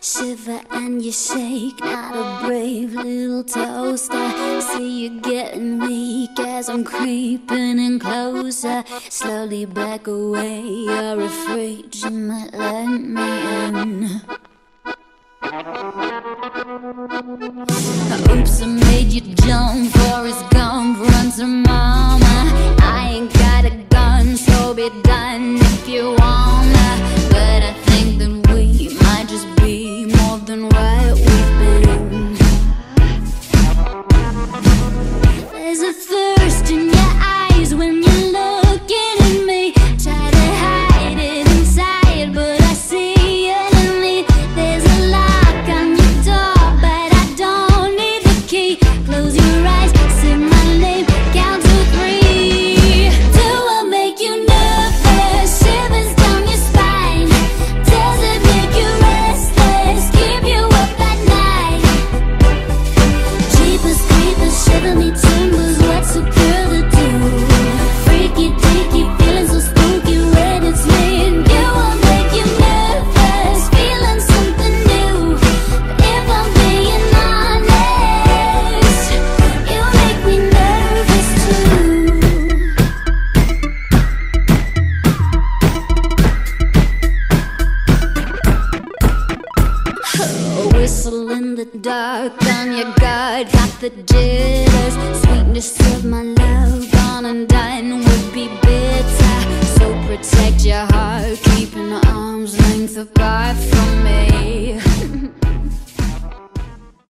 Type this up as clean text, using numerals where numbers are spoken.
Shiver and you shake, not a brave little toaster. See you getting weak as I'm creeping in closer. Slowly back away, you're afraid you might let me in. Oops, I made you jump, Forrest Gump, run to mama. I ain't got a gun, so be done if you wanna. But I think that we might just be more than what we've been. There's a thirst in your eyes when you're looking at me. Try to hide it inside, but I see it in me. There's a lock on your door, but I don't need the key. Close your eyes, say my name, count to 3. Do I make you nervous? Shivers down your spine. Does it make you restless? Keep you up at night. Jeepers creepers, shiver me timbers. What's a girl to do? Freaky deaky, feeling so spooky when it's me and you. I'll make you nervous, feeling something new. But if I'm being honest, you make me nervous too. Whistle in the dark, on your guard, got the jitters. Sweetness of my love, gone undone would be bitter. So protect your heart, keeping arms length apart from me.